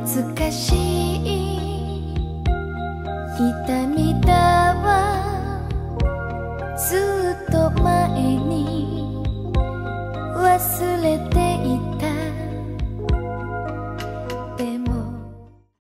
懐かしい痛みだわ、ずっと前に忘れて